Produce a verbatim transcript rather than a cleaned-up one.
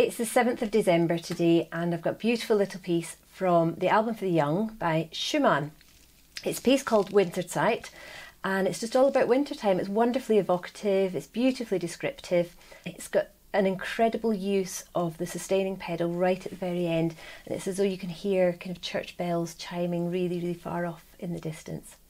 It's the seventh of December today, and I've got a beautiful little piece from the album for the young by Schumann. It's a piece called Winterzeit, and it's just all about wintertime. It's wonderfully evocative, it's beautifully descriptive. It's got an incredible use of the sustaining pedal right at the very end, and it's as though you can hear kind of church bells chiming really, really far off in the distance.